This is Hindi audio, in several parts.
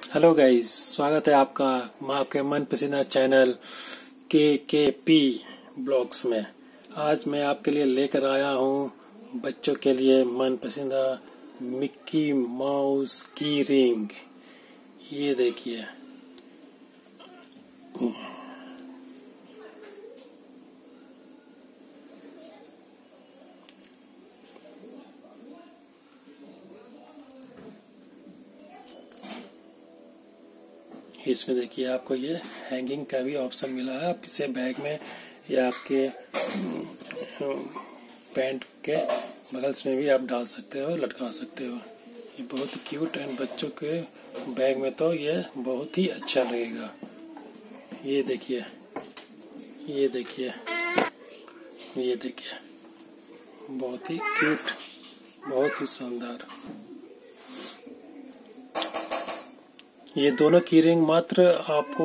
हेलो गाइस, स्वागत है आपका आपके मन पसंदीदा चैनल के ब्लॉग्स में। आज मैं आपके लिए लेकर आया हूँ बच्चों के लिए मन पसंदीदा मिक्की माउस की रिंग। ये देखिए, इसमें देखिए आपको ये हैंगिंग का भी ऑप्शन मिला है। आप इसे बैग में या आपके पैंट के बगल्स में भी आप डाल सकते हो, लटका सकते हो। ये बहुत ही क्यूट एंड बच्चों के बैग में तो ये बहुत ही अच्छा लगेगा। ये देखिए, ये देखिए, ये देखिए, बहुत ही क्यूट, बहुत ही शानदार। ये दोनों की रिंग मात्र आपको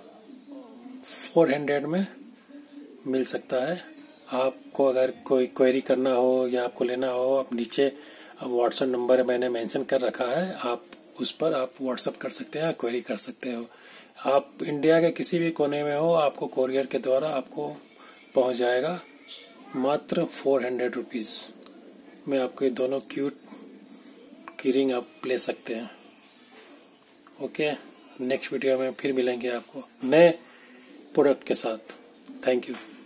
400 में मिल सकता है। आपको अगर कोई क्वेरी करना हो या आपको लेना हो, आप नीचे व्हाट्सएप नंबर मैंने मेंशन कर रखा है, आप उस पर आप व्हाट्सएप कर सकते हैं, क्वेरी कर सकते हो। आप इंडिया के किसी भी कोने में हो, आपको कोरियर के द्वारा आपको पहुंच जाएगा। मात्र 400 रुपीज में आपको ये दोनों क्यूट की रिंग आप ले सकते हैं। ओके, नेक्स्ट वीडियो में फिर मिलेंगे आपको नए प्रोडक्ट के साथ। Thank you.